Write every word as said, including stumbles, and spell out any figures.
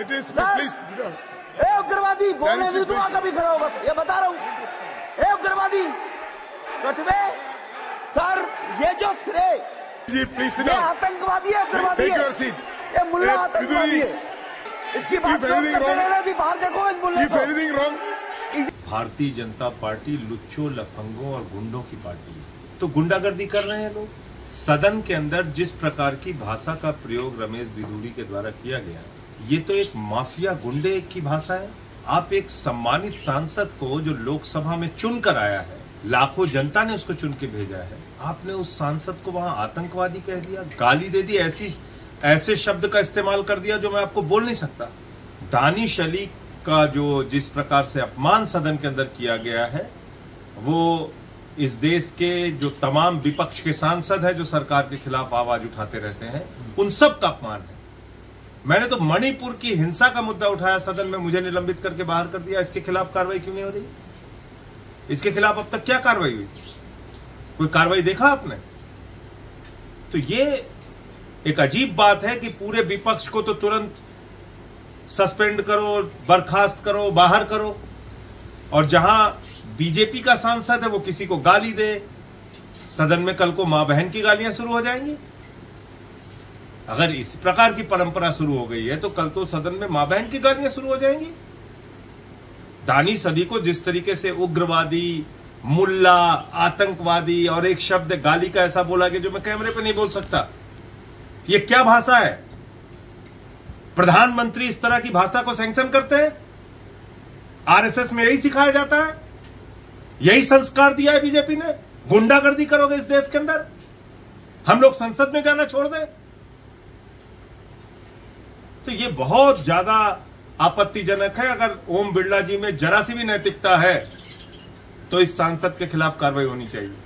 It is, please. ए उग्रवादी बोलने नहीं दूंगा कभी खड़ा होगा, ये बता रहा हूँ। ए उग्रवादी कटवे सर, ये जो श्रेय जी प्लीज ये आतंकवादी है, उग्रवादी है, ये मुल्ला आतंकवादी है। इसकी बात करते रहना थी, बाहर देखो इस मुल्ले को। भारतीय जनता पार्टी लुच्चों, लफंगों और गुंडों की पार्टी है। तो गुंडागर्दी कर रहे हैं लोग। सदन के अंदर जिस प्रकार की भाषा का प्रयोग रमेश बिधूड़ी के द्वारा किया गया, ये तो एक माफिया गुंडे की भाषा है। आप एक सम्मानित सांसद को जो लोकसभा में चुनकर आया है, लाखों जनता ने उसको चुन के भेजा है, आपने उस सांसद को वहां आतंकवादी कह दिया, गाली दे दी, ऐसी ऐसे शब्द का इस्तेमाल कर दिया जो मैं आपको बोल नहीं सकता। दानिश अली का जो जिस प्रकार से अपमान सदन के अंदर किया गया है, वो इस देश के जो तमाम विपक्ष के सांसद हैं जो सरकार के खिलाफ आवाज उठाते रहते हैं, उन सब का अपमान है। मैंने तो मणिपुर की हिंसा का मुद्दा उठाया सदन में, मुझे निलंबित करके बाहर कर दिया। इसके खिलाफ कार्रवाई क्यों नहीं हो रही? इसके खिलाफ अब तक क्या कार्रवाई हुई? कोई कार्रवाई देखा आपने? तो ये एक अजीब बात है कि पूरे विपक्ष को तो तुरंत सस्पेंड करो, बर्खास्त करो, बाहर करो, और जहां बीजेपी का सांसद है वो किसी को गाली दे, सदन में कल को मां बहन की गालियां शुरू हो जाएंगी। अगर इस प्रकार की परंपरा शुरू हो गई है तो कल तो सदन में मां बहन की गालियां शुरू हो जाएंगी। दानिश अली को जिस तरीके से उग्रवादी, मुल्ला, आतंकवादी और एक शब्द गाली का ऐसा बोला कि जो मैं कैमरे पे नहीं बोल सकता, ये क्या भाषा है? प्रधानमंत्री इस तरह की भाषा को सैंक्शन करते हैं? आरएसएस में यही सिखाया जाता है? यही संस्कार दिया है बीजेपी ने? गुंडागर्दी करोगे इस देश के अंदर? हम लोग संसद में जाना छोड़ दें? तो ये बहुत ज्यादा आपत्तिजनक है। अगर ओम बिरला जी में जरा सी भी नैतिकता है तो इस सांसद के खिलाफ कार्रवाई होनी चाहिए।